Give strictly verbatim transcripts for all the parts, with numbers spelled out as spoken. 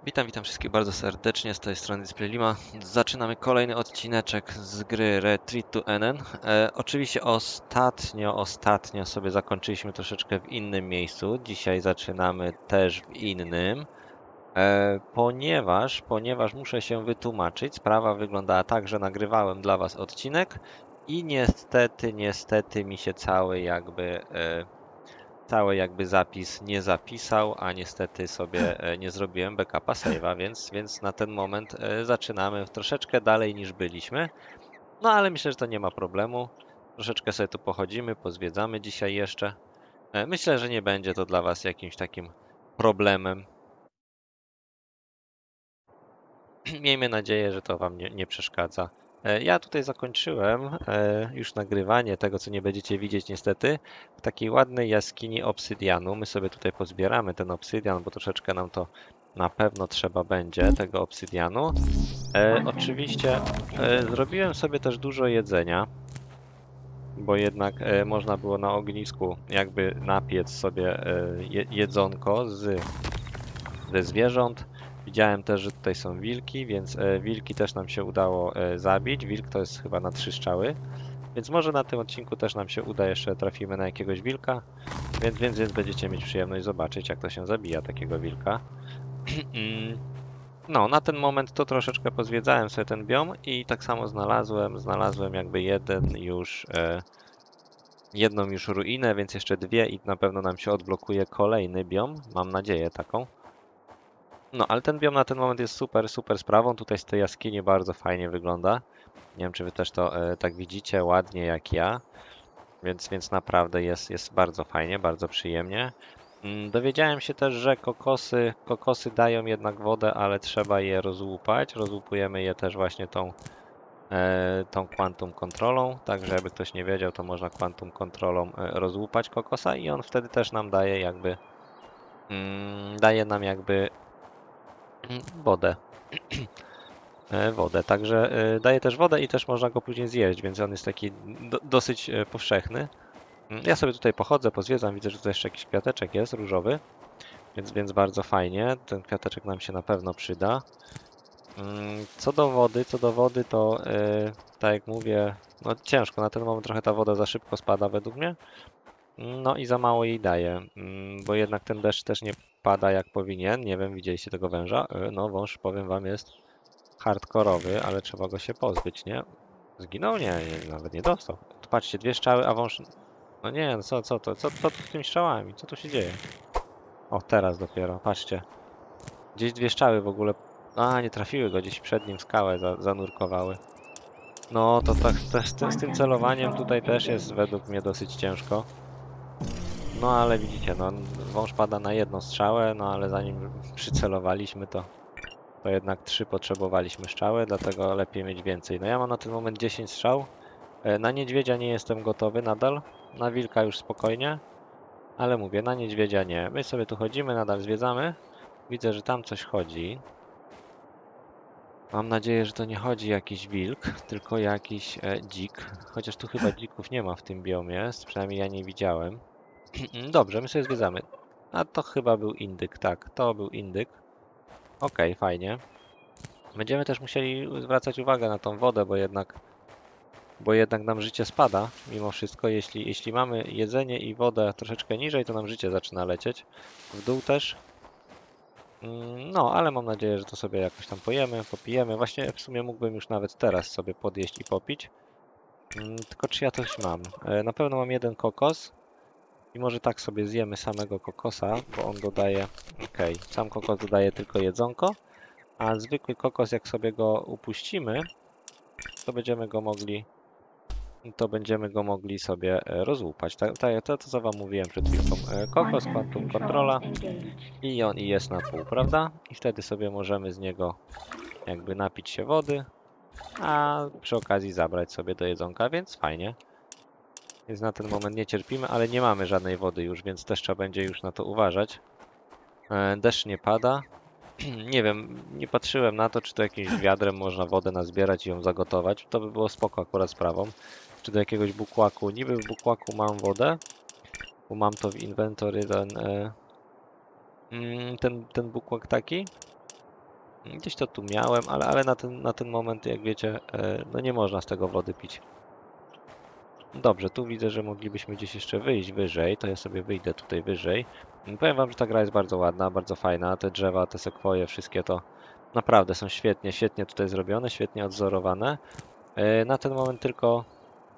Witam, witam wszystkich bardzo serdecznie, z tej strony Displaylima. Zaczynamy kolejny odcineczek z gry Retreat to Enen. E, oczywiście ostatnio, ostatnio sobie zakończyliśmy troszeczkę w innym miejscu. Dzisiaj zaczynamy też w innym. E, ponieważ, ponieważ muszę się wytłumaczyć, sprawa wyglądała tak, że nagrywałem dla Was odcinek i niestety, niestety mi się cały jakby... E, cały jakby zapis nie zapisał, a niestety sobie e, nie zrobiłem backupa save'a, więc, więc na ten moment e, zaczynamy troszeczkę dalej niż byliśmy. No ale myślę, że to nie ma problemu. Troszeczkę sobie tu pochodzimy, pozwiedzamy dzisiaj jeszcze. E, Myślę, że nie będzie to dla Was jakimś takim problemem. Miejmy nadzieję, że to Wam nie, nie przeszkadza. E, Ja tutaj zakończyłem e, już nagrywanie tego, co nie będziecie widzieć niestety, w takiej ładnej jaskini obsydianu. My sobie tutaj pozbieramy ten obsydian, bo troszeczkę nam to na pewno trzeba będzie, tego obsydianu. E, oczywiście e, zrobiłem sobie też dużo jedzenia, bo jednak e, można było na ognisku jakby napiec sobie e, je, jedzonko z, ze zwierząt. Widziałem też, że tutaj są wilki, więc e, wilki też nam się udało e, zabić. Wilk to jest chyba na trzy strzały, więc może na tym odcinku też nam się uda, jeszcze trafimy na jakiegoś wilka, więc, więc, więc będziecie mieć przyjemność zobaczyć, jak to się zabija takiego wilka. No, na ten moment to troszeczkę pozwiedzałem sobie ten biom i tak samo znalazłem, znalazłem jakby jeden już, e, jedną już ruinę, więc jeszcze dwie i na pewno nam się odblokuje kolejny biom, mam nadzieję taką. No, ale ten biom na ten moment jest super, super sprawą. Tutaj z tej jaskini bardzo fajnie wygląda. Nie wiem, czy wy też to e, tak widzicie ładnie jak ja. Więc, więc naprawdę jest, jest bardzo fajnie, bardzo przyjemnie. Mm, Dowiedziałem się też, że kokosy, kokosy dają jednak wodę, ale trzeba je rozłupać. Rozłupujemy je też właśnie tą, e, tą quantum kontrolą. Tak, żeby ktoś nie wiedział, to można quantum kontrolą e, rozłupać kokosa i on wtedy też nam daje jakby, mm, daje nam jakby mm, wodę. E, wodę. Także e, daje też wodę i też można go później zjeść, więc on jest taki do, dosyć e, powszechny. Mm, Ja sobie tutaj pochodzę, pozwiedzam, widzę, że tutaj jeszcze jakiś kwiateczek jest różowy, więc, więc bardzo fajnie. Ten kwiateczek nam się na pewno przyda. Mm, Co do wody, co do wody, to e, tak jak mówię, no ciężko, na ten moment trochę ta woda za szybko spada według mnie. No i za mało jej daje, mm, bo jednak ten deszcz też nie pada jak powinien. Nie wiem, widzieliście tego węża? E, No wąż, powiem wam, jest hardkorowy, ale trzeba go się pozbyć, nie? Zginął? Nie, nie, nawet nie dostał. Patrzcie, dwie strzały, a wąż... No nie, no co, co to? Co, co tu z tymi strzałami? Co tu się dzieje? O, teraz dopiero, patrzcie. Gdzieś dwie strzały w ogóle... A, nie trafiły go, gdzieś przed nim skałę za, zanurkowały. No, to tak, te, z, tym- z tym celowaniem tutaj też jest według mnie dosyć ciężko. No, ale widzicie, no, wąż pada na jedną strzałę, no ale zanim przycelowaliśmy to... To jednak trzy potrzebowaliśmy strzały, dlatego lepiej mieć więcej. No ja mam na ten moment dziesięć strzał. E, Na niedźwiedzia nie jestem gotowy nadal. Na wilka już spokojnie. Ale mówię, na niedźwiedzia nie. My sobie tu chodzimy, nadal zwiedzamy. Widzę, że tam coś chodzi. Mam nadzieję, że to nie chodzi jakiś wilk, tylko jakiś e, dzik. Chociaż tu chyba dzików nie ma w tym biomie, przynajmniej ja nie widziałem. Dobrze, my sobie zwiedzamy. A to chyba był indyk, tak, to był indyk. Okej, fajnie. Będziemy też musieli zwracać uwagę na tą wodę, bo jednak, bo jednak nam życie spada mimo wszystko. Jeśli, jeśli mamy jedzenie i wodę troszeczkę niżej, to nam życie zaczyna lecieć. W dół też. Mm, No, ale mam nadzieję, że to sobie jakoś tam pojemy, popijemy. Właśnie w sumie mógłbym już nawet teraz sobie podjeść i popić. Mm, Tylko czy ja coś mam? E, Na pewno mam jeden kokos. I może tak sobie zjemy samego kokosa, bo on dodaje... Okej, sam kokos dodaje tylko jedzonko. A zwykły kokos, jak sobie go upuścimy, to będziemy go mogli to będziemy go mogli sobie e, rozłupać. Tak, tak, to, to co wam mówiłem przed chwilką. E, Kokos, Quantum Controla i on i jest na pół, prawda? I wtedy sobie możemy z niego jakby napić się wody, a przy okazji zabrać sobie do jedzonka, więc fajnie. Więc na ten moment nie cierpimy, ale nie mamy żadnej wody już, więc też trzeba będzie już na to uważać. E, Deszcz nie pada. Nie wiem, nie patrzyłem na to, czy to jakimś wiadrem można wodę nazbierać i ją zagotować. To by było spoko akurat sprawą. Czy do jakiegoś bukłaku. Niby w bukłaku mam wodę, bo mam to w inwentory ten, e, mm, ten, ten bukłak taki. Gdzieś to tu miałem, ale, ale na ten, na ten moment, jak wiecie, e, no nie można z tego wody pić. Dobrze, tu widzę, że moglibyśmy gdzieś jeszcze wyjść wyżej, to ja sobie wyjdę tutaj wyżej. Powiem wam, że ta gra jest bardzo ładna, bardzo fajna. Te drzewa, te sekwoje, wszystkie to naprawdę są świetnie, świetnie tutaj zrobione, świetnie odzorowane. E, Na ten moment tylko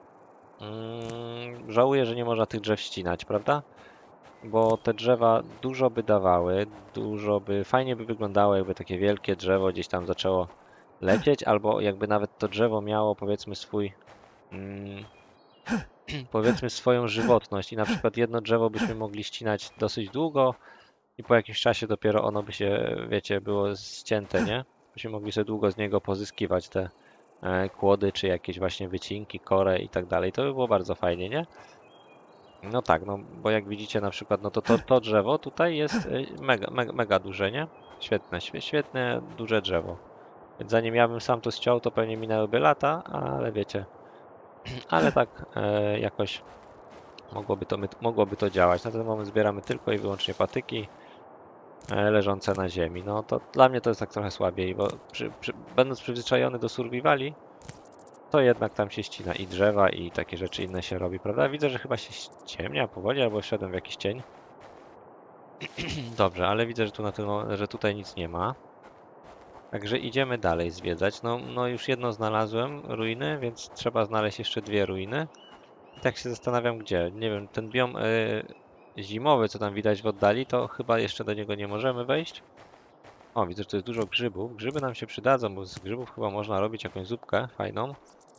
mm, żałuję, że nie można tych drzew ścinać, prawda? Bo te drzewa dużo by dawały, dużo by, fajnie by wyglądało, jakby takie wielkie drzewo gdzieś tam zaczęło lecieć, albo jakby nawet to drzewo miało, powiedzmy, swój, mm, powiedzmy, swoją żywotność i na przykład jedno drzewo byśmy mogli ścinać dosyć długo i po jakimś czasie dopiero ono by się, wiecie, było ścięte, nie? Byśmy mogli sobie długo z niego pozyskiwać te e, kłody, czy jakieś właśnie wycinki, korę i tak dalej. To by było bardzo fajnie, nie? No tak, no bo jak widzicie na przykład, no to to, to drzewo tutaj jest y, mega, mega, mega duże, nie? Świetne, świe- świetne, duże drzewo. Więc zanim ja bym sam to ściął, to pewnie minęłyby lata, ale wiecie, ale tak e, jakoś mogłoby to, my- mogłoby to działać. Na ten moment zbieramy tylko i wyłącznie patyki e, leżące na ziemi. No to dla mnie to jest tak trochę słabiej, bo przy, przy, będąc przyzwyczajony do survivali, to jednak tam się ścina i drzewa i takie rzeczy inne się robi, prawda? Widzę, że chyba się ściemnia powoli, albo wszedłem w jakiś cień. Dobrze, ale widzę, że, tu na tym, że tutaj nic nie ma. Także idziemy dalej zwiedzać. No, no już jedno znalazłem, ruiny, więc trzeba znaleźć jeszcze dwie ruiny. I tak się zastanawiam gdzie. Nie wiem, ten biom y, zimowy, co tam widać w oddali, to chyba jeszcze do niego nie możemy wejść. O, widzę, że tu jest dużo grzybów. Grzyby nam się przydadzą, bo z grzybów chyba można robić jakąś zupkę fajną.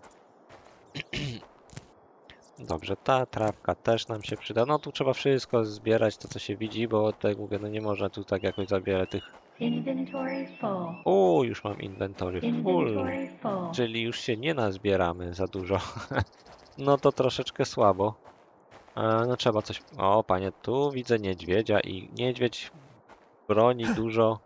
Dobrze, ta trawka też nam się przyda. No tu trzeba wszystko zbierać, to co się widzi, bo tak jak mówię, no nie można tu tak jakoś zabierać tych... Inventory full. O, już mam inwentory full, Inventory full. czyli już się nie nazbieramy za dużo. No to troszeczkę słabo. E, No trzeba coś... O, panie, tu widzę niedźwiedzia i niedźwiedź broni dużo,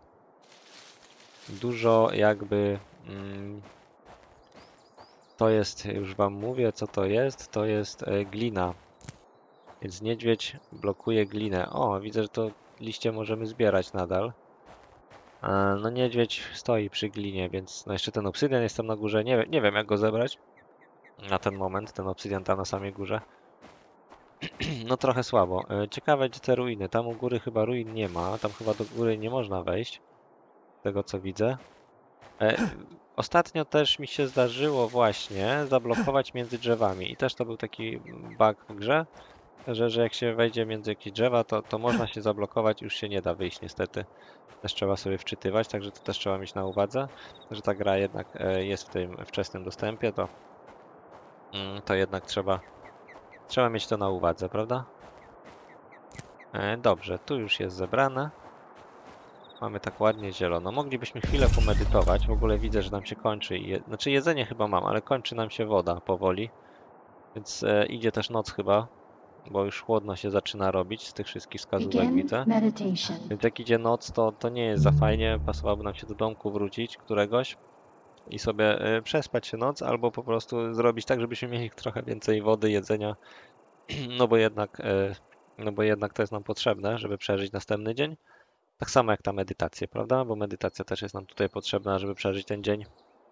dużo jakby... Mm, to jest, już wam mówię, co to jest. To jest e, glina. Więc niedźwiedź blokuje glinę. O, widzę, że to liście możemy zbierać nadal. E, No niedźwiedź stoi przy glinie, więc no jeszcze ten obsydian jest tam na górze. Nie, wiem- nie wiem jak go zebrać na ten moment, ten obsydian tam na samej górze. No trochę słabo. E, Ciekawe gdzie te ruiny. Tam u góry chyba ruin nie ma. Tam chyba do góry nie można wejść. Z tego co widzę. E, Ostatnio też mi się zdarzyło właśnie zablokować między drzewami. I też to był taki bug w grze. Że, że jak się wejdzie między jakieś drzewa, to, to można się zablokować, już się nie da wyjść niestety. Też trzeba sobie wczytywać, także to też trzeba mieć na uwadze, że ta gra jednak e, jest w tym wczesnym dostępie, to, mm, to jednak trzeba, trzeba mieć to na uwadze, prawda? E, Dobrze, tu już jest zebrane. Mamy tak ładnie zielono. Moglibyśmy chwilę pomedytować. W ogóle widzę, że nam się kończy. Je... Znaczy jedzenie chyba mam, ale kończy nam się woda powoli. Więc e, idzie też noc chyba, bo już chłodno się zaczyna robić z tych wszystkich wskazówek Begin widzę. meditation. Więc jak idzie noc, to, to nie jest za fajnie. Pasowałoby nam się do domku wrócić któregoś i sobie y, przespać się noc, albo po prostu zrobić tak, żebyśmy mieli trochę więcej wody, jedzenia. No bo jednak, y, no bo jednak to jest nam potrzebne, żeby przeżyć następny dzień. Tak samo jak ta medytacja, prawda? Bo medytacja też jest nam tutaj potrzebna, żeby przeżyć ten dzień.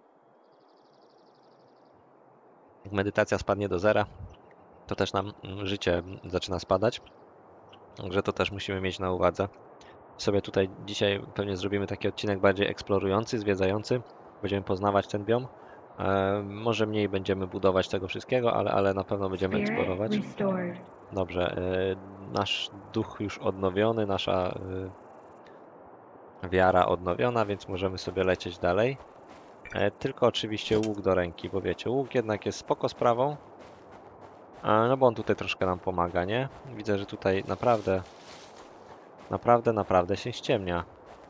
Jak medytacja spadnie do zera, to też nam mm, życie zaczyna spadać. Także to też musimy mieć na uwadze. Sobie tutaj dzisiaj pewnie zrobimy taki odcinek bardziej eksplorujący, zwiedzający. Będziemy poznawać ten biom. E, może mniej będziemy budować tego wszystkiego, ale, ale na pewno będziemy Spirit eksplorować. restored. Dobrze, e, nasz duch już odnowiony, nasza e, wiara odnowiona, więc możemy sobie lecieć dalej. E, tylko oczywiście łuk do ręki, bo wiecie, łuk jednak jest spoko sprawą. E, no bo on tutaj troszkę nam pomaga, nie? Widzę, że tutaj naprawdę, naprawdę, naprawdę się ściemnia.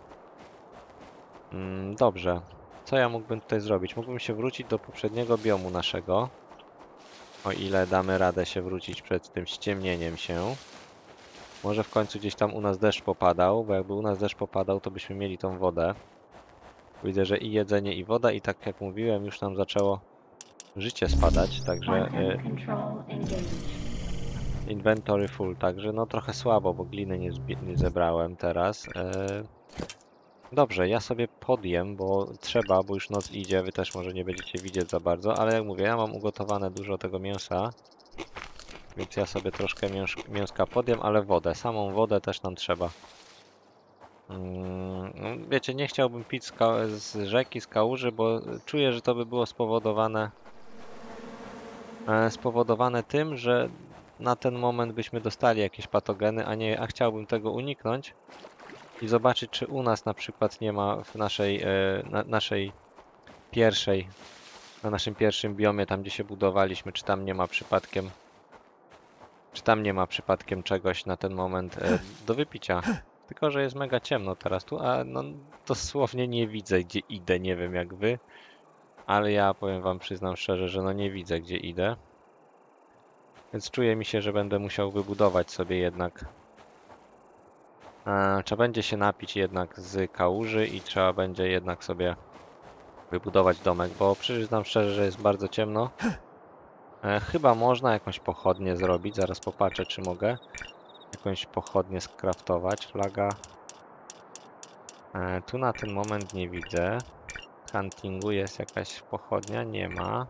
Mm, Dobrze. Co ja mógłbym tutaj zrobić? Mógłbym się wrócić do poprzedniego biomu naszego. O ile damy radę się wrócić przed tym ściemnieniem się. Może w końcu gdzieś tam u nas deszcz popadał, bo jakby u nas deszcz popadał, to byśmy mieli tą wodę. Widzę, że i jedzenie, i woda, i tak jak mówiłem, już nam zaczęło życie spadać, także e, Quantum control engaged. inventory full, także no trochę słabo, bo gliny nie, zbi- nie zebrałem teraz. E, Dobrze, ja sobie podjem, bo trzeba, bo już noc idzie, wy też może nie będziecie widzieć za bardzo, ale jak mówię, ja mam ugotowane dużo tego mięsa, więc ja sobie troszkę mięs mięska podjem, ale wodę, samą wodę też nam trzeba. Mm, no wiecie, nie chciałbym pić z, ka- z rzeki, z kałuży, bo czuję, że to by było spowodowane e, spowodowane tym, że na ten moment byśmy dostali jakieś patogeny, a nie, a chciałbym tego uniknąć i zobaczyć, czy u nas na przykład nie ma w naszej, e, na, naszej pierwszej, na naszym pierwszym biomie, tam gdzie się budowaliśmy, czy tam nie ma przypadkiem, czy tam nie ma przypadkiem czegoś na ten moment e, do wypicia. Tylko że jest mega ciemno teraz tu, a no dosłownie nie widzę, gdzie idę, nie wiem jak wy, ale ja powiem wam, przyznam szczerze, że no nie widzę, gdzie idę. Więc czuję mi się, że będę musiał wybudować sobie jednak. E, trzeba będzie się napić jednak z kałuży i trzeba będzie jednak sobie wybudować domek, bo przyznam szczerze, że jest bardzo ciemno. E, chyba można jakąś pochodnię zrobić, zaraz popatrzę, czy mogę jakąś pochodnię skraftować. Flaga. E, tu na ten moment nie widzę. Huntingu jest jakaś pochodnia? Nie ma.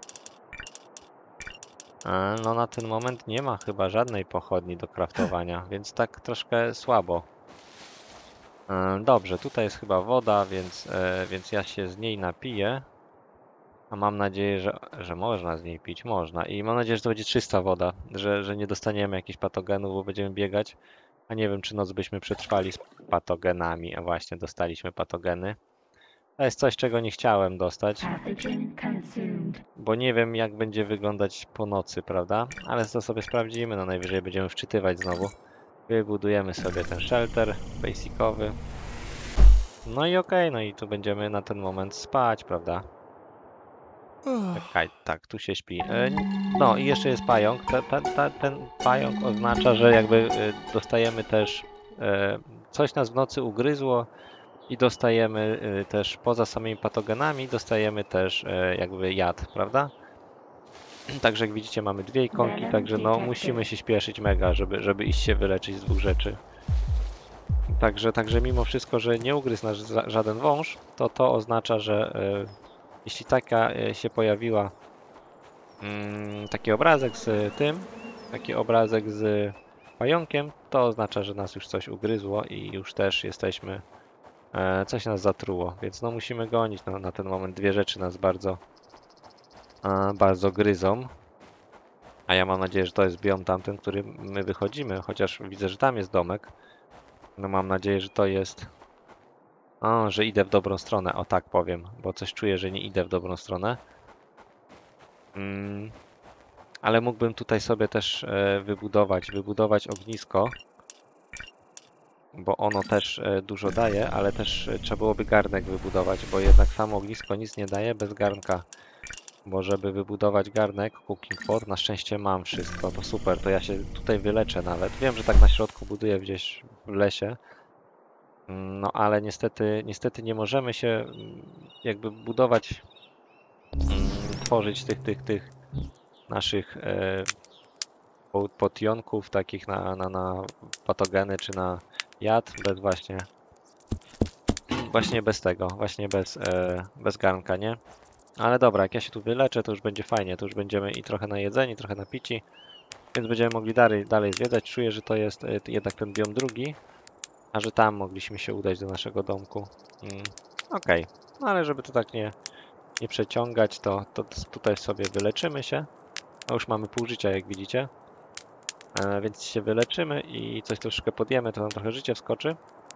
E, no na ten moment nie ma chyba żadnej pochodni do craftowania, więc tak troszkę słabo. E, dobrze, tutaj jest chyba woda, więc, e, więc ja się z niej napiję. A mam nadzieję, że, że można z niej pić. Można. I mam nadzieję, że to będzie czysta woda, że, że nie dostaniemy jakichś patogenów, bo będziemy biegać. A nie wiem, czy noc byśmy przetrwali z patogenami. A właśnie, dostaliśmy patogeny. To jest coś, czego nie chciałem dostać, Pathogen consumed. bo nie wiem, jak będzie wyglądać po nocy, prawda? Ale to sobie sprawdzimy. No najwyżej będziemy wczytywać znowu. Wybudujemy sobie ten shelter basicowy. No i okej, okay, no i tu będziemy na ten moment spać, prawda? Czekaj, tak, tu się śpi. E, No i jeszcze jest pająk. Te, te, te, ten pająk oznacza, że jakby e, dostajemy też e, coś nas w nocy ugryzło i dostajemy e, też poza samymi patogenami, dostajemy też e, jakby jad, prawda? Także jak widzicie mamy dwie ikonki, także no musimy się śpieszyć mega, żeby, żeby iść się wyleczyć z dwóch rzeczy. Także, także mimo wszystko, że nie ugryzł nas ża- żaden wąż, to to oznacza, że e, jeśli taka e, się pojawiła Mm, taki obrazek z tym, taki obrazek z pająkiem, to oznacza, że nas już coś ugryzło i już też jesteśmy, e, coś nas zatruło, więc no musimy gonić. No, na ten moment dwie rzeczy nas bardzo, e, bardzo gryzą. A ja mam nadzieję, że to jest biom tamten, który my wychodzimy, chociaż widzę, że tam jest domek. No mam nadzieję, że to jest... O, że idę w dobrą stronę, o tak powiem, bo coś czuję, że nie idę w dobrą stronę. Mm. Ale mógłbym tutaj sobie też e, wybudować, wybudować ognisko, bo ono też e, dużo daje, ale też e, trzeba byłoby garnek wybudować, bo jednak samo ognisko nic nie daje bez garnka. Bo żeby wybudować garnek, cooking pot, na szczęście mam wszystko, to super, to ja się tutaj wyleczę nawet. Wiem, że tak na środku buduję gdzieś w lesie, no ale niestety, niestety nie możemy się mm, jakby budować, mm, tworzyć tych, tych, tych naszych e, po- potionków takich na, na, na patogeny czy na jad, bez właśnie właśnie bez tego, właśnie bez, e, bez garnka, nie? Ale dobra, jak ja się tu wyleczę, to już będzie fajnie, to już będziemy i trochę najedzeni, trochę napici, więc będziemy mogli dalej, dalej zwiedzać. Czuję, że to jest e, jednak ten biom drugi, a że tam mogliśmy się udać do naszego domku. Mm, okej, okay. No ale żeby to tak nie, nie przeciągać, to, to tutaj sobie wyleczymy się. No już mamy pół życia, jak widzicie. E, więc się wyleczymy i coś troszkę podjemy, to nam trochę życie wskoczy.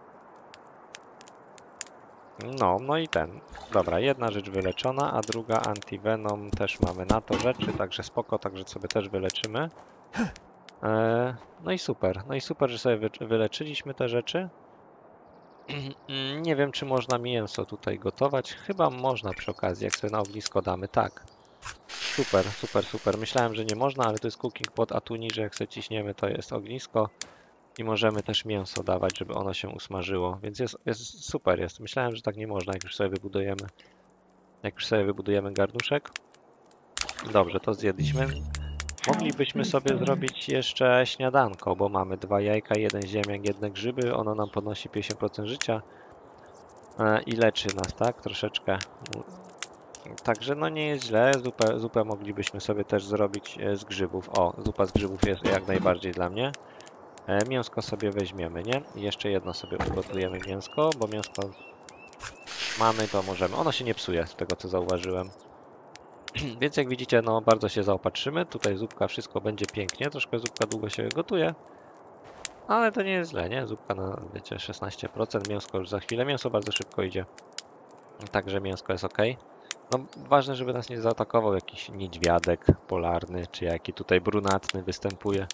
No, no i ten. Dobra, jedna rzecz wyleczona, a druga antivenom też mamy na to rzeczy, także spoko, także sobie też wyleczymy. E, no i super, no i super, że sobie wy, wyleczyliśmy te rzeczy. Nie wiem, czy można mięso tutaj gotować. Chyba można przy okazji, jak sobie na ognisko damy, tak. Super, super, super. Myślałem, że nie można, ale to jest cooking pot, a tu niżej jak sobie ciśniemy, to jest ognisko. I możemy też mięso dawać, żeby ono się usmażyło, więc jest, jest super jest. Myślałem, że tak nie można, jak już sobie wybudujemy. Jak już sobie wybudujemy garnuszek. Dobrze, to zjedliśmy. Moglibyśmy sobie zrobić jeszcze śniadanko, bo mamy dwa jajka, jeden ziemniak, jedne grzyby. Ono nam podnosi pięćdziesiąt procent życia. E, I leczy nas, tak? Troszeczkę. Także no nie jest źle. Zupę, zupę moglibyśmy sobie też zrobić e, z grzybów. O, zupa z grzybów jest jak najbardziej dla mnie. E, mięsko sobie weźmiemy, nie? I jeszcze jedno sobie ugotujemy mięsko, bo mięsko mamy, to możemy. Ono się nie psuje, z tego co zauważyłem. Więc jak widzicie, no bardzo się zaopatrzymy. Tutaj zupka, wszystko będzie pięknie. Troszkę zupka długo się gotuje. Ale to nie jest źle, nie? Zupka na, wiecie, szesnaście procent. Mięsko już za chwilę. Mięso bardzo szybko idzie. Także mięsko jest ok. No ważne, żeby nas nie zaatakował jakiś niedźwiadek polarny, czy jaki tutaj brunatny występuje.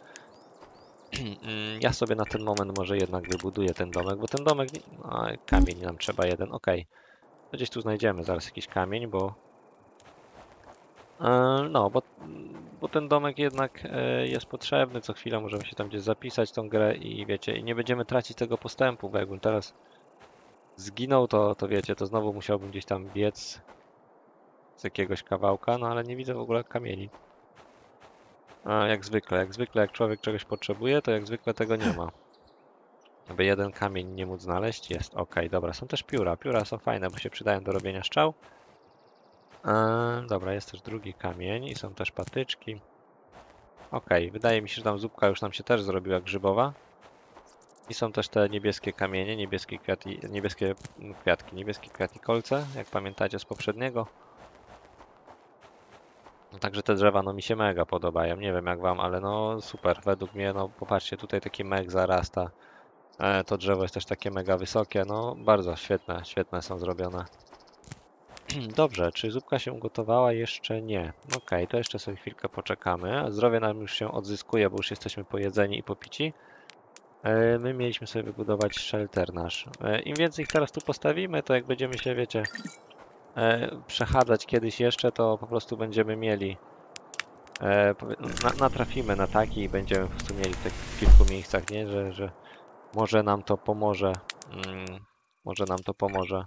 Ja sobie na ten moment może jednak wybuduję ten domek, bo ten domek... No, kamień nam trzeba jeden, ok. Gdzieś tu znajdziemy zaraz jakiś kamień, bo... No, bo, bo ten domek jednak jest potrzebny, co chwilę możemy się tam gdzieś zapisać tą grę i wiecie, i nie będziemy tracić tego postępu, bo jakbym teraz zginął, to, to wiecie, to znowu musiałbym gdzieś tam biec z jakiegoś kawałka, no ale nie widzę w ogóle kamieni. A, jak zwykle, jak zwykle, jak człowiek czegoś potrzebuje, to jak zwykle tego nie ma. Aby jeden kamień nie móc znaleźć, jest ok, dobra, są też pióra, pióra są fajne, bo się przydają do robienia strzał. Eee, dobra, jest też drugi kamień i są też patyczki. Ok, wydaje mi się, że tam zupka już nam się też zrobiła grzybowa. I są też te niebieskie kamienie, niebieskie kwiatki, niebieskie kwiatki, niebieskie kwiatikolce, jak pamiętacie z poprzedniego. No, także te drzewa no mi się mega podobają, nie wiem jak wam, ale no super, według mnie, no popatrzcie, tutaj taki meg zarasta. E, to drzewo jest też takie mega wysokie, no bardzo świetne, świetne są zrobione. Dobrze, czy zupka się ugotowała? Jeszcze nie. Ok, to jeszcze sobie chwilkę poczekamy. Zdrowie nam już się odzyskuje, bo już jesteśmy pojedzeni i popici. E, my mieliśmy sobie wybudować shelter nasz. E, Im więcej ich teraz tu postawimy, to jak będziemy się, wiecie, e, przechadzać kiedyś jeszcze, to po prostu będziemy mieli, e, na, natrafimy na taki i będziemy po prostu mieli w tych kilku miejscach, nie? Że, że może nam to pomoże. Mm, może nam to pomoże.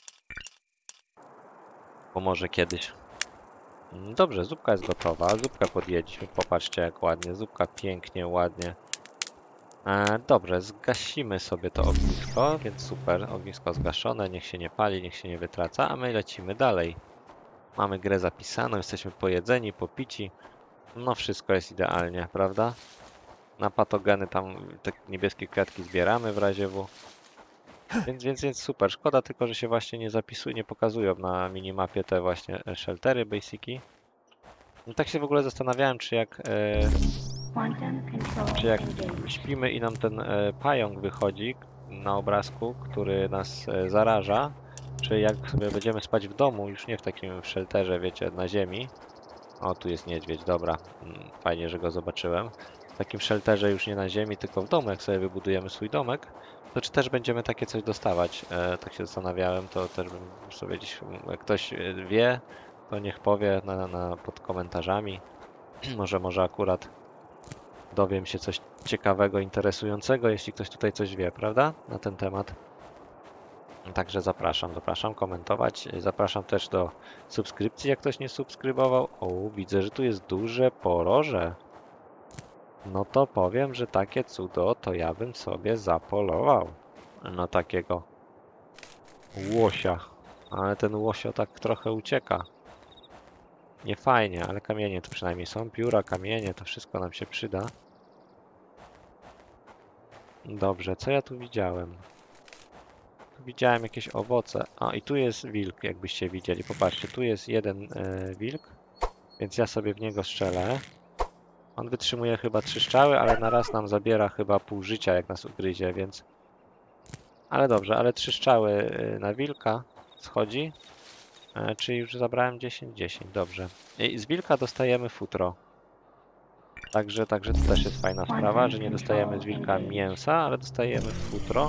Pomoże kiedyś. Dobrze, zupka jest gotowa. Zupkę podjedźmy. Popatrzcie jak ładnie. Zupka pięknie, ładnie. E, dobrze, zgasimy sobie to ognisko, więc super. Ognisko zgaszone, niech się nie pali, niech się nie wytraca, a my lecimy dalej. Mamy grę zapisaną, jesteśmy pojedzeni, popici. No wszystko jest idealnie, prawda? Na patogeny tam te niebieskie kwiatki zbieramy w razie W. Więc, więc, więc super. Szkoda tylko, że się właśnie nie zapisują, nie pokazują na minimapie te właśnie sheltery, basiki. No tak się w ogóle zastanawiałem, czy jak, e, czy jak śpimy i nam ten e, pająk wychodzi na obrazku, który nas e, zaraża, czy jak sobie będziemy spać w domu, już nie w takim shelterze, wiecie, na ziemi. O, tu jest niedźwiedź, dobra. Mm, fajnie, że go zobaczyłem. W takim shelterze już nie na ziemi, tylko w domu, jak sobie wybudujemy swój domek, to czy też będziemy takie coś dostawać? E, tak się zastanawiałem, to też bym sobie gdzieś, jak ktoś wie, to niech powie na, na, pod komentarzami. Może, może akurat dowiem się coś ciekawego, interesującego, jeśli ktoś tutaj coś wie, prawda? Na ten temat. Także zapraszam, zapraszam komentować. Zapraszam też do subskrypcji, jak ktoś nie subskrybował. O, widzę, że tu jest duże poroże. No to powiem, że takie cudo to ja bym sobie zapolował na takiego łosia. Ale ten łosio tak trochę ucieka. Nie fajnie, ale kamienie tu przynajmniej są. Pióra, kamienie, to wszystko nam się przyda. Dobrze, co ja tu widziałem? Tu widziałem jakieś owoce. A i tu jest wilk, jakbyście widzieli. Popatrzcie, tu jest jeden e, wilk, więc ja sobie w niego strzelę. On wytrzymuje chyba trzy strzały, ale na raz nam zabiera chyba pół życia, jak nas ugryzie, więc... Ale dobrze, ale trzy strzały e, na wilka schodzi. E, czyli już zabrałem dziesięć, dziesięć, dobrze. I z wilka dostajemy futro. Także, także to też jest fajna sprawa, że nie dostajemy z wilka mięsa, ale dostajemy futro.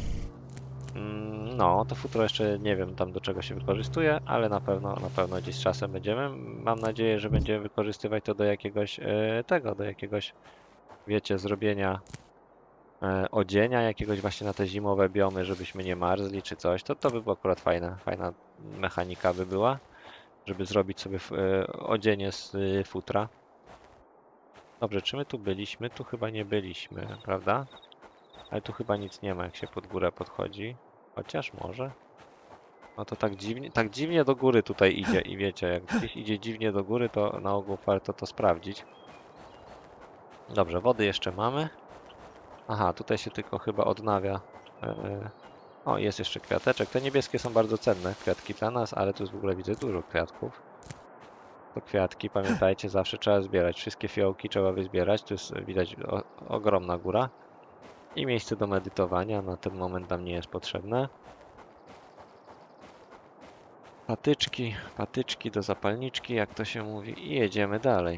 No, to futro jeszcze nie wiem tam do czego się wykorzystuje, ale na pewno, na pewno gdzieś z czasem będziemy. Mam nadzieję, że będziemy wykorzystywać to do jakiegoś e, tego, do jakiegoś, wiecie, zrobienia e, odzienia, jakiegoś właśnie na te zimowe biomy, żebyśmy nie marzli czy coś. To, to by było akurat fajna, fajna mechanika by była, żeby zrobić sobie e, odzienie z e, futra. Dobrze, czy my tu byliśmy? Tu chyba nie byliśmy, prawda? Ale tu chyba nic nie ma, jak się pod górę podchodzi. Chociaż może. No to tak dziwnie, tak dziwnie do góry tutaj idzie i wiecie, jak gdzieś idzie dziwnie do góry, to na ogół warto to sprawdzić. Dobrze, wody jeszcze mamy. Aha, tutaj się tylko chyba odnawia. e, O, jest jeszcze kwiateczek. Te niebieskie są bardzo cenne, kwiatki dla nas, ale tu jest w ogóle widzę dużo kwiatków. To kwiatki, pamiętajcie, zawsze trzeba zbierać. Wszystkie fiołki trzeba wyzbierać. Tu jest widać o, ogromna góra. I miejsce do medytowania na ten moment nam nie jest potrzebne. Patyczki, patyczki do zapalniczki, jak to się mówi, i jedziemy dalej.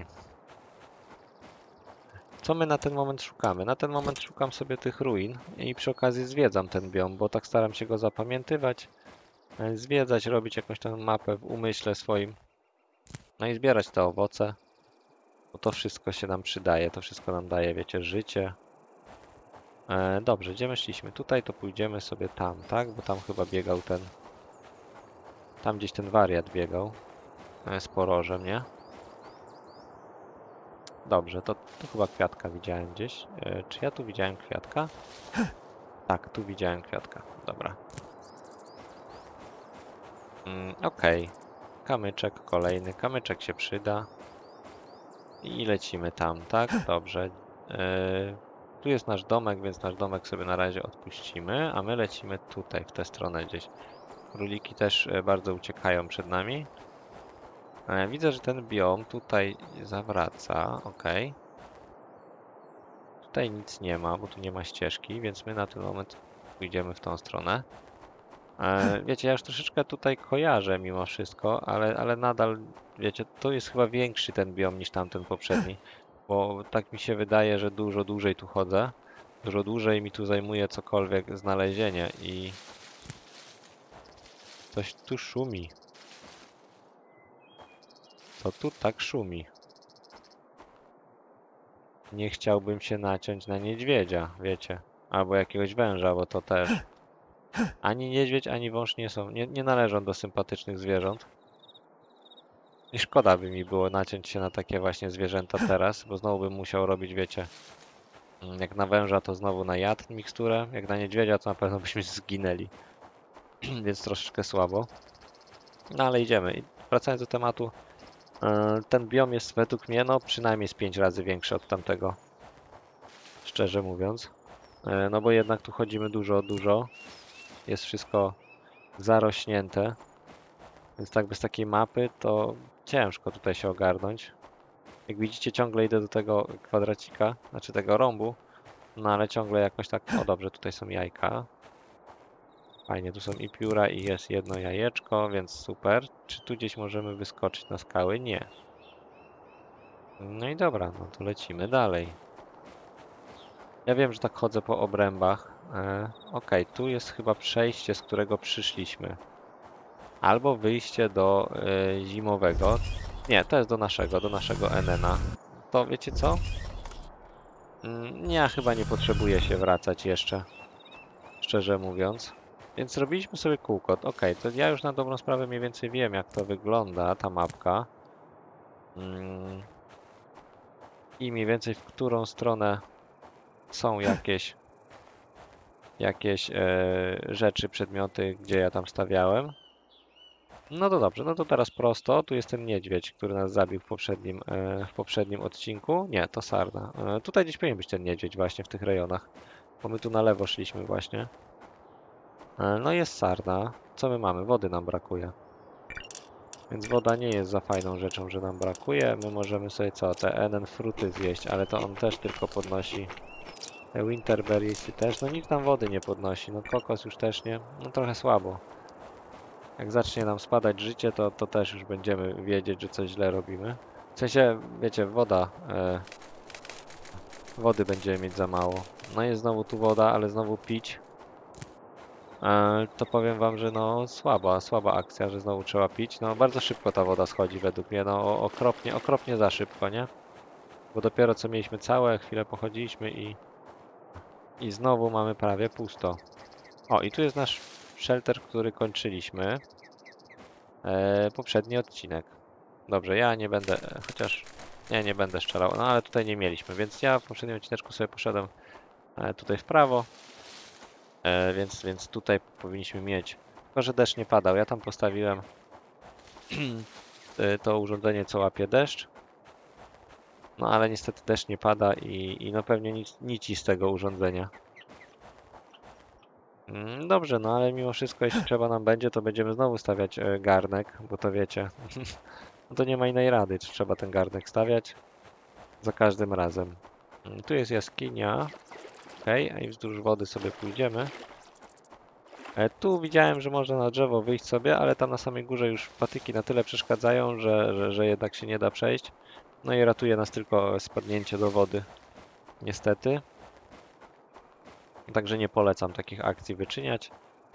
Co my na ten moment szukamy? Na ten moment szukam sobie tych ruin i przy okazji zwiedzam ten biom, bo tak staram się go zapamiętywać, e, zwiedzać, robić jakąś tam mapę w umyśle swoim. No i zbierać te owoce, bo to wszystko się nam przydaje, to wszystko nam daje, wiecie, życie. E, dobrze, gdzie my szliśmy? Tutaj to pójdziemy sobie tam, tak? Bo tam chyba biegał ten... Tam gdzieś ten wariat biegał e, z porożem, nie? Dobrze, to, to chyba kwiatka widziałem gdzieś. E, czy ja tu widziałem kwiatka? Tak, tu widziałem kwiatka. Dobra. Mm, Okej. Kamyczek kolejny. Kamyczek się przyda. I lecimy tam, tak? Dobrze. E, tu jest nasz domek, więc nasz domek sobie na razie odpuścimy, a my lecimy tutaj, w tę stronę gdzieś. Króliki też e, bardzo uciekają przed nami. E, widzę, że ten biom tutaj zawraca. Okej. Tutaj nic nie ma, bo tu nie ma ścieżki, więc my na ten moment pójdziemy w tą stronę. E, wiecie, ja już troszeczkę tutaj kojarzę mimo wszystko, ale, ale nadal, wiecie, to jest chyba większy ten biom niż tamten poprzedni, bo tak mi się wydaje, że dużo dłużej tu chodzę, dużo dłużej mi tu zajmuje cokolwiek znalezienie i coś tu szumi. Co tu tak szumi? Nie chciałbym się naciąć na niedźwiedzia, wiecie, albo jakiegoś węża, bo to też. Ani niedźwiedź, ani wąż nie są, nie, nie należą do sympatycznych zwierząt. I szkoda by mi było naciąć się na takie właśnie zwierzęta teraz, bo znowu bym musiał robić, wiecie, mm, jak na węża to znowu na jad miksturę, jak na niedźwiedzia to na pewno byśmy zginęli. Więc troszeczkę słabo. No ale idziemy. I wracając do tematu, e, ten biom jest według mnie, no przynajmniej z pięć razy większy od tamtego. Szczerze mówiąc. E, No bo jednak tu chodzimy dużo, dużo. Jest wszystko zarośnięte. Więc tak bez takiej mapy to ciężko tutaj się ogarnąć. Jak widzicie, ciągle idę do tego kwadracika, znaczy tego rąbu, no ale ciągle jakoś tak... O dobrze, tutaj są jajka. Fajnie, tu są i pióra i jest jedno jajeczko, więc super. Czy tu gdzieś możemy wyskoczyć na skały? Nie. No i dobra, no to lecimy dalej. Ja wiem, że tak chodzę po obrębach. E, Okej, okay, tu jest chyba przejście, z którego przyszliśmy. Albo wyjście do e, zimowego. Nie, to jest do naszego, do naszego Enena. To wiecie co? Mm, Ja chyba nie potrzebuję się wracać jeszcze, szczerze mówiąc. Więc zrobiliśmy sobie kółko. Ok, to ja już na dobrą sprawę mniej więcej wiem, jak to wygląda, ta mapka. Mm, I mniej więcej w którą stronę są jakieś jakieś e, rzeczy, przedmioty, gdzie ja tam stawiałem. No to dobrze, no to teraz prosto. Tu jest ten niedźwiedź, który nas zabił w poprzednim, e, w poprzednim odcinku. Nie, to sarna. E, tutaj gdzieś powinien być ten niedźwiedź właśnie w tych rejonach. Bo my tu na lewo szliśmy właśnie. E, no jest sarna. Co my mamy? Wody nam brakuje. Więc woda nie jest za fajną rzeczą, że nam brakuje. My możemy sobie co? Te enen fruty zjeść, ale to on też tylko podnosi. Te winterberriesy też. No nikt nam wody nie podnosi. No kokos już też nie. No trochę słabo. Jak zacznie nam spadać życie, to, to też już będziemy wiedzieć, że coś źle robimy. W sensie, wiecie, woda. E, wody będziemy mieć za mało. No jest znowu tu woda, ale znowu pić. E, to powiem wam, że no słaba, słaba akcja, że znowu trzeba pić. No bardzo szybko ta woda schodzi według mnie. No okropnie, okropnie za szybko, nie? Bo dopiero co mieliśmy całe, chwilę pochodziliśmy i... I znowu mamy prawie pusto. O, i tu jest nasz shelter, który kończyliśmy. E, poprzedni odcinek. Dobrze, ja nie będę, chociaż nie, nie będę strzelał, no ale tutaj nie mieliśmy, więc ja w poprzednim odcineczku sobie poszedłem e, tutaj w prawo, e, więc, więc tutaj powinniśmy mieć Tylko że deszcz nie padał. Ja tam postawiłem y, to urządzenie, co łapie deszcz. No ale niestety deszcz nie pada i, i no pewnie nic, nic z tego urządzenia. Mm, Dobrze, no ale mimo wszystko, jeśli trzeba nam będzie, to będziemy znowu stawiać e, garnek, bo to wiecie, no to nie ma innej rady, czy trzeba ten garnek stawiać za każdym razem. Mm, Tu jest jaskinia, okej, a i wzdłuż wody sobie pójdziemy. E, Tu widziałem, że można na drzewo wyjść sobie, ale tam na samej górze już patyki na tyle przeszkadzają, że, że, że jednak się nie da przejść. No i ratuje nas tylko spadnięcie do wody, niestety. Także nie polecam takich akcji wyczyniać.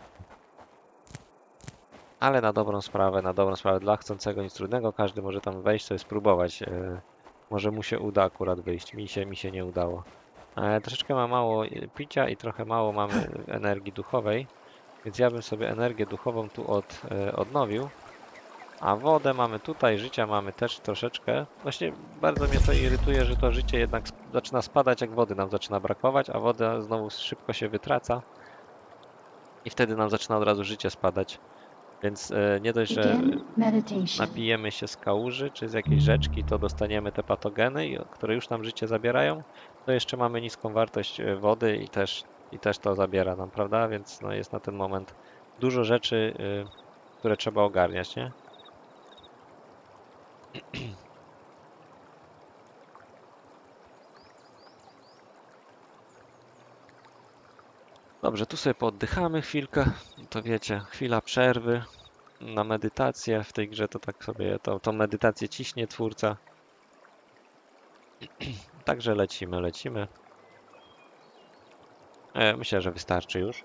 Ale na dobrą sprawę, na dobrą sprawę dla chcącego nic trudnego, każdy może tam wejść, sobie spróbować. E, może mu się uda akurat wyjść, mi się, mi się nie udało. E, troszeczkę ma mało e, picia i trochę mało mamy energii duchowej, więc ja bym sobie energię duchową tu od, e, odnowił. A wodę mamy tutaj, życia mamy też troszeczkę. Właśnie bardzo mnie to irytuje, że to życie jednak sp- zaczyna spadać, jak wody nam zaczyna brakować, a woda znowu szybko się wytraca. I wtedy nam zaczyna od razu życie spadać. Więc e, nie dość, że Begin meditation. napijemy się z kałuży czy z jakiejś rzeczki, to dostaniemy te patogeny, i- które już nam życie zabierają, to jeszcze mamy niską wartość e, wody i też, i też to zabiera nam, prawda? Więc no, jest na ten moment dużo rzeczy, y, które trzeba ogarniać, nie? Dobrze, tu sobie pooddychamy chwilkę, to wiecie, chwila przerwy na medytację. W tej grze to tak sobie, to, tą medytację ciśnie twórca. Także lecimy, lecimy. E, myślę, że wystarczy już.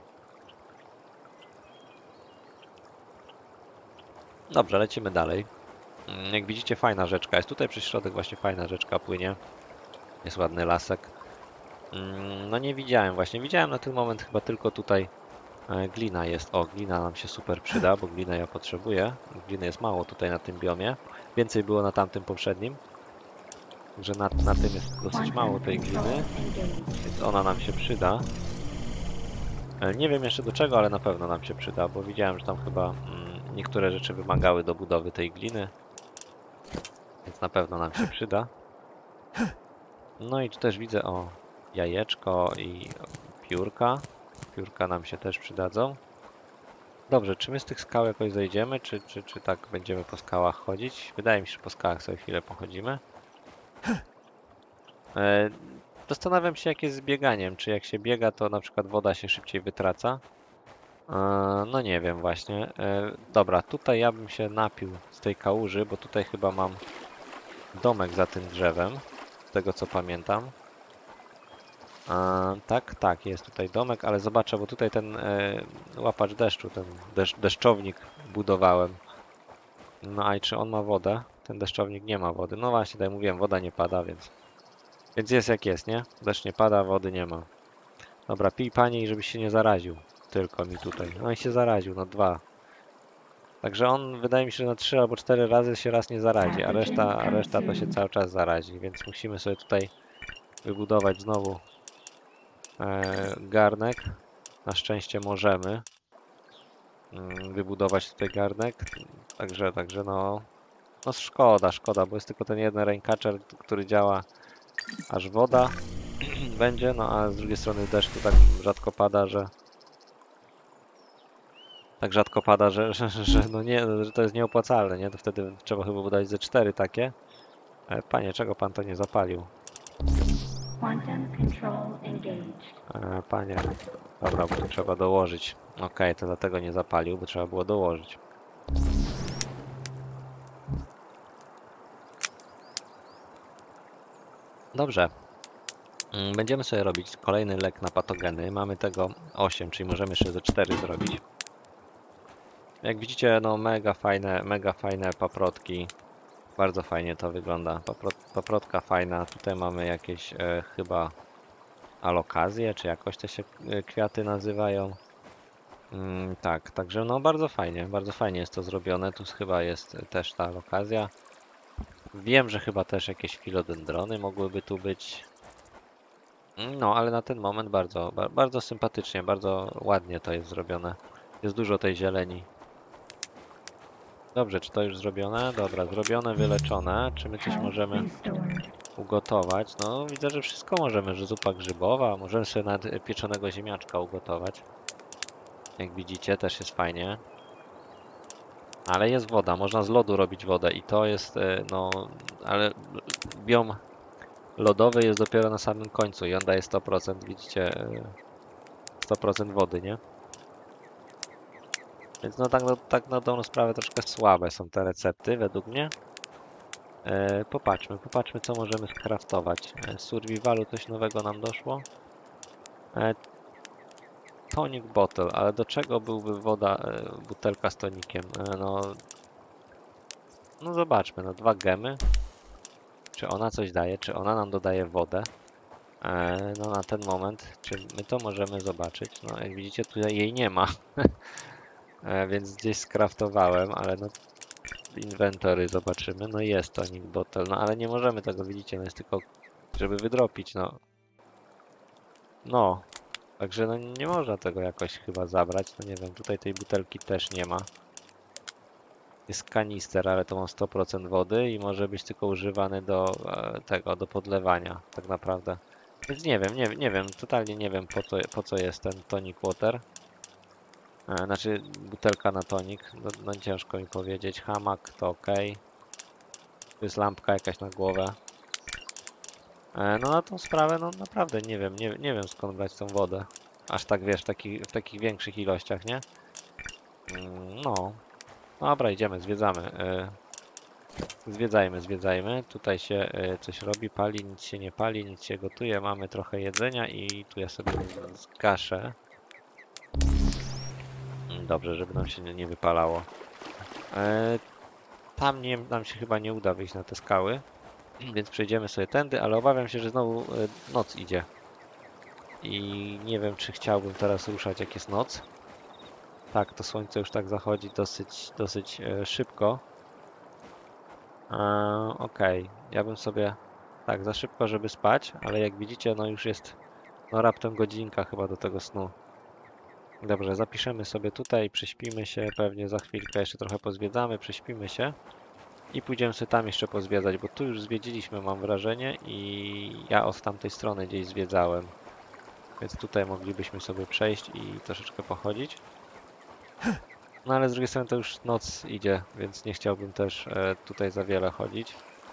Dobrze, lecimy dalej. Mm, Jak widzicie, fajna rzeczka jest. Tutaj przez środek właśnie fajna rzeczka płynie. Jest ładny lasek. Mm, No nie widziałem właśnie. Widziałem na ten moment chyba tylko tutaj e, glina jest. O, glina nam się super przyda, bo glina ja potrzebuję. Gliny jest mało tutaj na tym biomie. Więcej było na tamtym poprzednim. Także na, na tym jest dosyć mało tej gliny, więc ona nam się przyda. E, Nie wiem jeszcze do czego, ale na pewno nam się przyda, bo widziałem, że tam chyba mm, niektóre rzeczy wymagały do budowy tej gliny. Więc na pewno nam się przyda. No i tu też widzę, o, jajeczko i piórka. Piórka nam się też przydadzą. Dobrze, czy my z tych skał jakoś zejdziemy, czy, czy, czy tak będziemy po skałach chodzić? Wydaje mi się, że po skałach sobie chwilę pochodzimy. E, zastanawiam się, jak jest z bieganiem. Czy jak się biega, to na przykład woda się szybciej wytraca? E, no nie wiem właśnie. E, dobra, tutaj ja bym się napił z tej kałuży, bo tutaj chyba mam domek za tym drzewem, z tego co pamiętam. E, tak, tak, jest tutaj domek, ale zobaczę, bo tutaj ten e, łapacz deszczu, ten deszcz, deszczownik budowałem. No a i czy on ma wodę? Ten deszczownik nie ma wody. No właśnie, tak jak mówiłem, woda nie pada, więc... Więc jest jak jest, nie? Deszcz nie pada, wody nie ma. Dobra, pij panie i żebyś się nie zaraził. Tylko mi tutaj. No i się zaraził, no dwa. Także on, wydaje mi się, że na trzy albo cztery razy się raz nie zarazi, a reszta, a reszta to się cały czas zarazi, więc musimy sobie tutaj wybudować znowu e, garnek. Na szczęście możemy mm, wybudować tutaj garnek. Także, także no, no szkoda, szkoda, bo jest tylko ten jeden rękaczer, który działa aż woda będzie, no a z drugiej strony deszcz tu tak rzadko pada, że tak rzadko pada, że, że, że, no nie, że to jest nieopłacalne, nie? To wtedy trzeba chyba budować ze cztery takie. E, Panie, czego pan to nie zapalił? Quantum control engaged. E, Panie, dobra, bo tu trzeba dołożyć. Okej, to dlatego nie zapalił, bo trzeba było dołożyć. Dobrze. Mm, Będziemy sobie robić kolejny lek na patogeny. Mamy tego osiem, czyli możemy jeszcze ze cztery zrobić. Jak widzicie, no mega fajne, mega fajne paprotki. Bardzo fajnie to wygląda. Paprot, paprotka fajna. Tutaj mamy jakieś e, chyba alokazje, czy jakoś te się e, kwiaty nazywają. Mm, tak, także no bardzo fajnie, bardzo fajnie jest to zrobione. Tu chyba jest też ta alokazja. Wiem, że chyba też jakieś filodendrony mogłyby tu być. No, ale na ten moment bardzo, ba- bardzo sympatycznie, bardzo ładnie to jest zrobione. Jest dużo tej zieleni. Dobrze, czy to już zrobione? Dobra, zrobione, wyleczone. Czy my coś Health możemy restored. ugotować? No, widzę, że wszystko możemy, że zupa grzybowa. Możemy sobie nawet pieczonego ziemniaczka ugotować. Jak widzicie, też jest fajnie. Ale jest woda, można z lodu robić wodę i to jest, e, no, ale biom lodowy jest dopiero na samym końcu i on daje sto procent, widzicie, e, sto procent wody, nie? Więc no tak, no, tak na dobrą sprawę troszkę słabe są te recepty według mnie. E, popatrzmy, popatrzmy co możemy skraftować. E, survivalu coś nowego nam doszło. E, tonic bottle, ale do czego byłby woda, e, butelka z tonikiem? E, no, no zobaczmy, no dwa gemy. Czy ona coś daje? Czy ona nam dodaje wodę? E, no na ten moment, czy my to możemy zobaczyć? No jak widzicie tutaj jej nie ma. E, więc gdzieś skraftowałem, ale no inwentory zobaczymy. No jest tonic bottle, no ale nie możemy tego, widzicie, no jest tylko żeby wydropić, no. No, także no nie można tego jakoś chyba zabrać, no nie wiem, tutaj tej butelki też nie ma. Jest kanister, ale to ma sto procent wody i może być tylko używany do e, tego, do podlewania tak naprawdę. Więc nie wiem, nie, nie wiem, totalnie nie wiem po co, po co jest ten tonic water. E, znaczy butelka na tonik, no, no ciężko mi powiedzieć. Hamak to ok. Tu jest lampka jakaś na głowę. E, no na tą sprawę, no naprawdę nie wiem, nie, nie wiem skąd brać tą wodę. Aż tak wiesz, w, taki, w takich większych ilościach, nie? Mm, no. Dobra, idziemy, zwiedzamy. E, zwiedzajmy, zwiedzajmy. Tutaj się e, coś robi, pali, nic się nie pali, nic się gotuje. Mamy trochę jedzenia i tu ja sobie zgaszę. Mm, dobrze, żeby nam się nie, nie wypalało. E, tam nie, nam się chyba nie uda wyjść na te skały, więc przejdziemy sobie tędy, ale obawiam się, że znowu e, noc idzie. I nie wiem, czy chciałbym teraz ruszać, jak jest noc. Tak, to słońce już tak zachodzi dosyć, dosyć e, szybko. E, Okej, okay. Ja bym sobie... Tak, za szybko, żeby spać, ale jak widzicie, no już jest no raptem godzinka chyba do tego snu. Dobrze, zapiszemy sobie tutaj, prześpimy się, pewnie za chwilkę jeszcze trochę pozwiedzamy, prześpimy się. I pójdziemy sobie tam jeszcze pozwiedzać, bo tu już zwiedziliśmy, mam wrażenie, i ja od tamtej strony gdzieś zwiedzałem. Więc tutaj moglibyśmy sobie przejść i troszeczkę pochodzić. No ale z drugiej strony to już noc idzie, więc nie chciałbym też e, tutaj za wiele chodzić.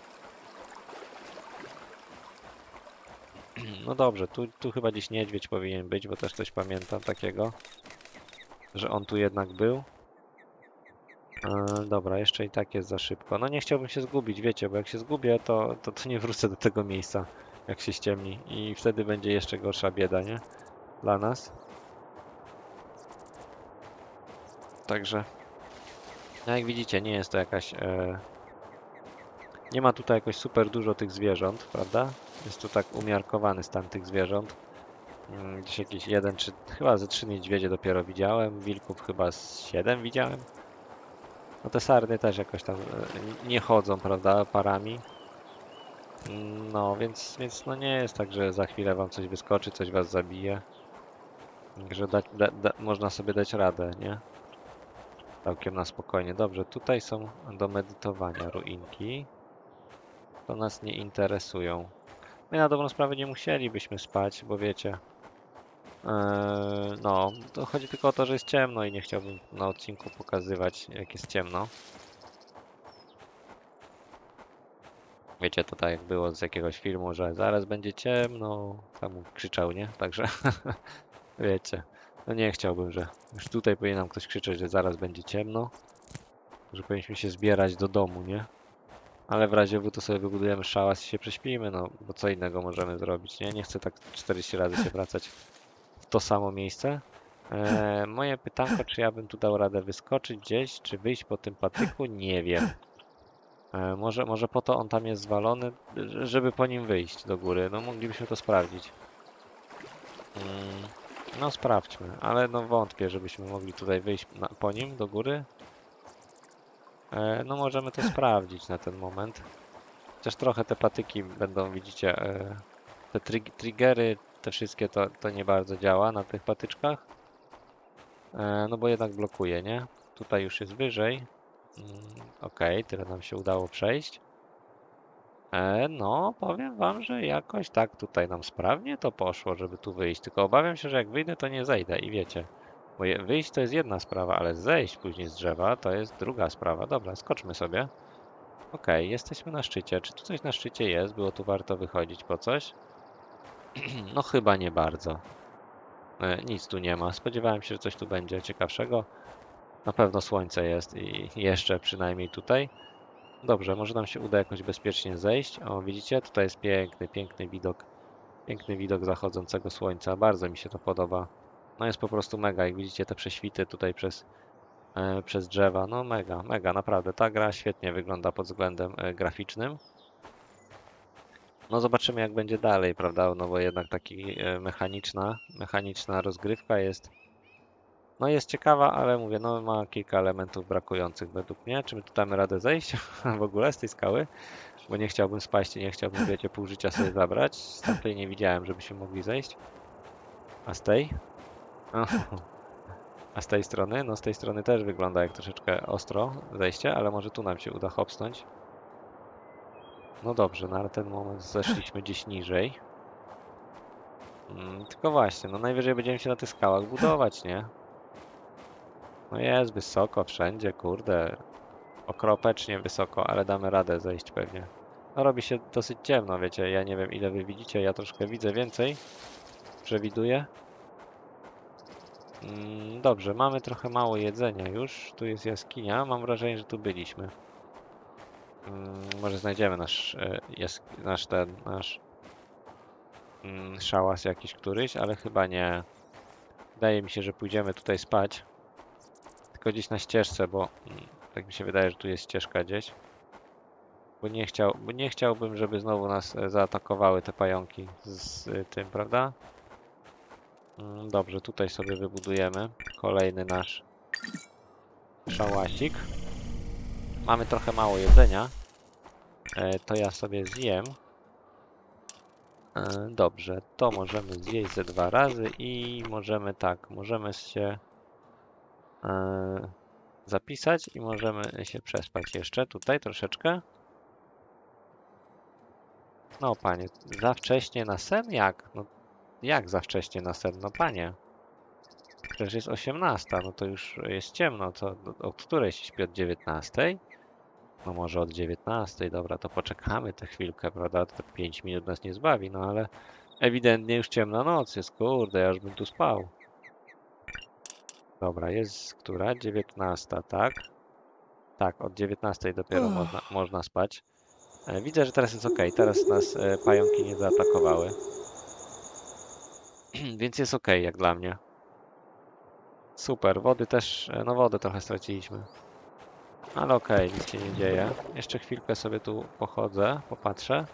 No dobrze, tu, tu chyba gdzieś niedźwiedź powinien być, bo też coś pamiętam takiego, że on tu jednak był. E, dobra, jeszcze i tak jest za szybko. No nie chciałbym się zgubić, wiecie, bo jak się zgubię, to, to, to nie wrócę do tego miejsca, jak się ściemni. I wtedy będzie jeszcze gorsza bieda, nie? Dla nas. Także, no jak widzicie, nie jest to jakaś... E, nie ma tutaj jakoś super dużo tych zwierząt, prawda? Jest tu tak umiarkowany stan tych zwierząt. Mm, Gdzieś jakiś jeden, czy chyba ze trzy niedźwiedzie dopiero widziałem. Wilków chyba z siedem widziałem. No te sarny też jakoś tam e, nie chodzą, prawda, parami. Mm, No, więc, więc no nie jest tak, że za chwilę wam coś wyskoczy, coś was zabije. Że da, da, da, można sobie dać radę, nie? Całkiem na spokojnie. Dobrze, tutaj są do medytowania ruinki. To nas nie interesują. My na dobrą sprawę nie musielibyśmy spać, bo wiecie. Yy, no, to chodzi tylko o to, że jest ciemno i nie chciałbym na odcinku pokazywać, jak jest ciemno. Wiecie, to tak jak było z jakiegoś filmu, że zaraz będzie ciemno. Tam krzyczał, nie? Także wiecie. No nie chciałbym, że już tutaj powinien nam ktoś krzyczeć, że zaraz będzie ciemno. Że powinniśmy się zbierać do domu, nie? Ale w razie W to sobie wybudujemy szałas i się prześpimy, no bo co innego możemy zrobić, nie? Nie chcę tak czterdzieści razy się wracać w to samo miejsce. E, moje pytanko, czy ja bym tu dał radę wyskoczyć gdzieś, czy wyjść po tym patyku? Nie wiem. E, może, może po to on tam jest zwalony, żeby po nim wyjść do góry. No moglibyśmy to sprawdzić. Mm, no sprawdźmy, ale no wątpię, żebyśmy mogli tutaj wyjść na, po nim do góry. E, no możemy to sprawdzić na ten moment. Chociaż trochę te patyki będą, widzicie, e, te trig triggery, te wszystkie to, to nie bardzo działa na tych patyczkach. E, no bo jednak blokuje, nie? Tutaj już jest wyżej. Mm, Okej, tyle nam się udało przejść. E, no, powiem wam, że jakoś tak tutaj nam sprawnie to poszło, żeby tu wyjść. Tylko obawiam się, że jak wyjdę, to nie zejdę i wiecie. Bo je, wyjść to jest jedna sprawa, ale zejść później z drzewa to jest druga sprawa. Dobra, skoczmy sobie. Okej, jesteśmy na szczycie. Czy tu coś na szczycie jest? Było tu warto wychodzić po coś? No chyba nie bardzo. E, nic tu nie ma. Spodziewałem się, że coś tu będzie ciekawszego. Na pewno słońce jest i jeszcze przynajmniej tutaj. Dobrze, może nam się uda jakoś bezpiecznie zejść. O, widzicie? Tutaj jest piękny, piękny widok. Piękny widok zachodzącego słońca. Bardzo mi się to podoba. No jest po prostu mega. Jak widzicie te prześwity tutaj przez, e, przez drzewa. No mega, mega, naprawdę. Ta gra świetnie wygląda pod względem e, graficznym. No zobaczymy jak będzie dalej, prawda? No bo jednak taki e, mechaniczna, mechaniczna rozgrywka jest no jest ciekawa, ale mówię, no ma kilka elementów brakujących według mnie. Czy my tu damy radę zejść w ogóle z tej skały? Bo nie chciałbym spaść i nie chciałbym, wiecie, pół życia sobie zabrać. Z tamtej nie widziałem, żebyśmy mogli zejść. A z tej? O, a z tej strony? No z tej strony też wygląda jak troszeczkę ostro zejście, ale może tu nam się uda hopsnąć. No dobrze, no ale ten moment zeszliśmy gdzieś niżej. Mm, tylko właśnie, no najwyżej będziemy się na tych skałach budować, nie? No jest wysoko wszędzie, kurde. Okropecznie wysoko, ale damy radę zejść pewnie. No robi się dosyć ciemno, wiecie, ja nie wiem ile wy widzicie, ja troszkę widzę więcej. Przewiduję. Mm, dobrze, mamy trochę mało jedzenia już. Tu jest jaskinia, mam wrażenie, że tu byliśmy. Mm, może znajdziemy nasz, e, jask nasz ten, nasz mm, szałas jakiś któryś, ale chyba nie. Wydaje mi się, że pójdziemy tutaj spać. Tylko gdzieś na ścieżce, bo mm, tak mi się wydaje, że tu jest ścieżka gdzieś. Bo nie, chciał, bo nie chciałbym, żeby znowu nas e, zaatakowały te pająki z y, tym, prawda? Mm, Dobrze, tutaj sobie wybudujemy kolejny nasz szałasik. Mamy trochę mało jedzenia. E, To ja sobie zjem. E, Dobrze, to możemy zjeść ze dwa razy i możemy tak, możemy się e, zapisać i możemy się przespać jeszcze tutaj troszeczkę. No panie, za wcześnie na sen? Jak? No jak za wcześnie na sen? No panie. Przecież jest osiemnasta, no to już jest ciemno. To od której się śpi? Od dziewiętnastej? No może od dziewiętnastej, dobra, to poczekamy tę chwilkę, prawda? To tak pięć minut nas nie zbawi, no ale ewidentnie już ciemna noc jest, kurde, ja już bym tu spał. Dobra, jest która? dziewiętnasta, tak? Tak, od dziewiętnastej dopiero można, można spać. E, Widzę, że teraz jest ok, teraz nas e, pająki nie zaatakowały. Więc jest ok, jak dla mnie. Super, wody też, e, no wodę trochę straciliśmy. Ale okej, nic się nie dzieje. Jeszcze chwilkę sobie tu pochodzę, popatrzę.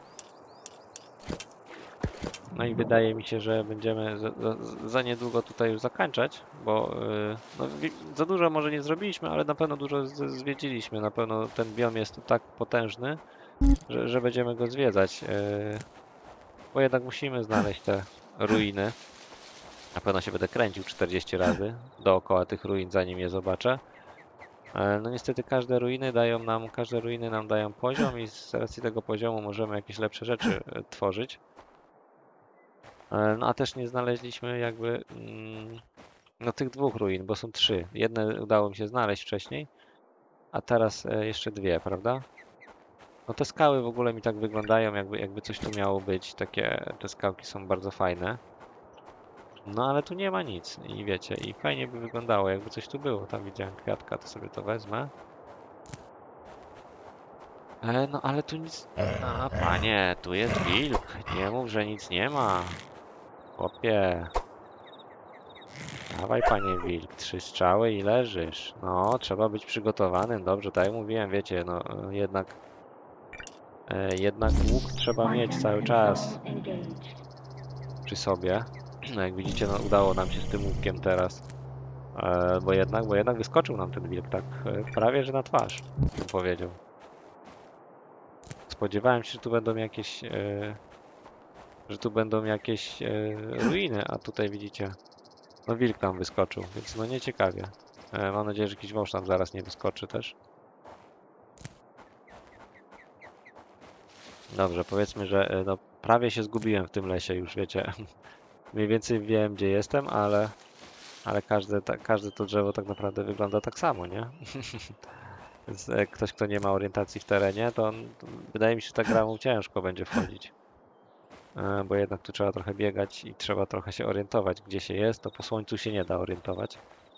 No i wydaje mi się, że będziemy za, za, za niedługo tutaj już zakończać, bo yy, no, za dużo może nie zrobiliśmy, ale na pewno dużo z, zwiedziliśmy. Na pewno ten biom jest tu tak potężny, że, że będziemy go zwiedzać. Yy, bo jednak musimy znaleźć te ruiny. Na pewno się będę kręcił czterdzieści razy dookoła tych ruin, zanim je zobaczę. No niestety każde ruiny dają nam, każde ruiny nam dają poziom i z racji tego poziomu możemy jakieś lepsze rzeczy e, tworzyć. E, No a też nie znaleźliśmy jakby mm, no tych dwóch ruin, bo są trzy. Jedne udało mi się znaleźć wcześniej, a teraz e, jeszcze dwie, prawda? No te skały w ogóle mi tak wyglądają, jakby, jakby coś tu miało być. Takie, te skałki są bardzo fajne. No ale tu nie ma nic i wiecie, i fajnie by wyglądało, jakby coś tu było. Tam widziałem kwiatka, to sobie to wezmę. E, no ale tu nic... A panie, tu jest wilk. Nie mów, że nic nie ma. Chłopie. Dawaj panie wilk, trzy strzały i leżysz. No, trzeba być przygotowanym. Dobrze, tak jak mówiłem, wiecie, no e, jednak... E, jednak łuk trzeba mieć cały czas przy sobie. No jak widzicie, no udało nam się z tym łukiem teraz. E, bo jednak, bo jednak wyskoczył nam ten wilk tak e, prawie, że na twarz, bym powiedział. Spodziewałem się, że tu będą jakieś, e, że tu będą jakieś e, ruiny, a tutaj widzicie, No wilk nam wyskoczył, więc no nieciekawie. E, mam nadzieję, że jakiś wąż nam zaraz nie wyskoczy też. Dobrze, powiedzmy, że e, no, prawie się zgubiłem w tym lesie już, wiecie. Mniej więcej wiem, gdzie jestem, ale, ale każde, ta, każde to drzewo tak naprawdę wygląda tak samo, nie? Więc e, ktoś, kto nie ma orientacji w terenie, to, on, to wydaje mi się, że ta gra mu ciężko będzie wchodzić. E, bo jednak tu trzeba trochę biegać i trzeba trochę się orientować, gdzie się jest. To po słońcu się nie da orientować.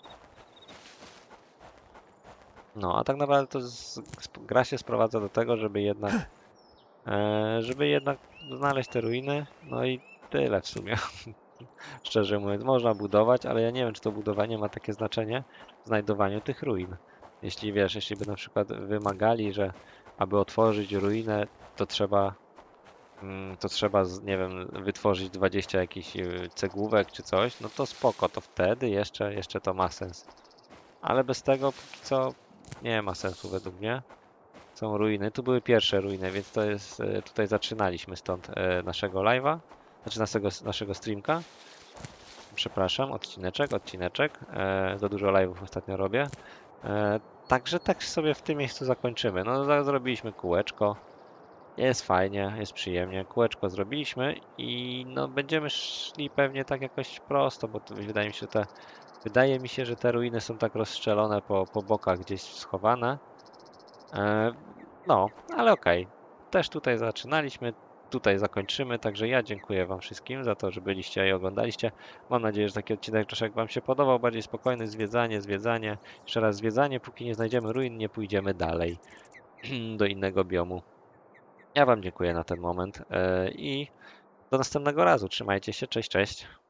No, a tak naprawdę to z, sp- gra się sprowadza do tego, żeby jednak, e, żeby jednak znaleźć te ruiny, no i tyle w sumie. Szczerze mówiąc, można budować, ale ja nie wiem, czy to budowanie ma takie znaczenie w znajdowaniu tych ruin. Jeśli wiesz, jeśli by na przykład wymagali, że aby otworzyć ruinę, to trzeba, mm, to trzeba, z- nie wiem, wytworzyć dwadzieścia jakichś y, cegłówek czy coś, no to spoko, to wtedy jeszcze, jeszcze to ma sens. Ale bez tego póki co nie ma sensu według mnie. Są ruiny. Tu były pierwsze ruiny, więc to jest. e, Tutaj zaczynaliśmy stąd e, naszego live'a. Znaczy naszego, naszego streamka. Przepraszam, odcineczek, odcineczek. E, za dużo live'ów ostatnio robię. E, także tak sobie w tym miejscu zakończymy. No, za- zrobiliśmy kółeczko. Jest fajnie, jest przyjemnie. Kółeczko zrobiliśmy i no będziemy szli pewnie tak jakoś prosto, bo to wydaje mi się, że te, wydaje mi się, że te ruiny są tak rozstrzelone po, po bokach gdzieś schowane. E, No, ale okej. Też tutaj zaczynaliśmy, tutaj zakończymy, także ja dziękuję Wam wszystkim za to, że byliście i oglądaliście. Mam nadzieję, że taki odcinek troszkę Wam się podobał, bardziej spokojny, zwiedzanie, zwiedzanie, jeszcze raz zwiedzanie, póki nie znajdziemy ruin, nie pójdziemy dalej do innego biomu. Ja Wam dziękuję na ten moment e, i do następnego razu. Trzymajcie się, cześć, cześć.